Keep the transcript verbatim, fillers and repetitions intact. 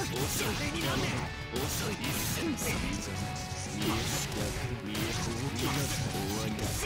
遅いになんね遅い一戦見え見え放棄なさ終わりだ。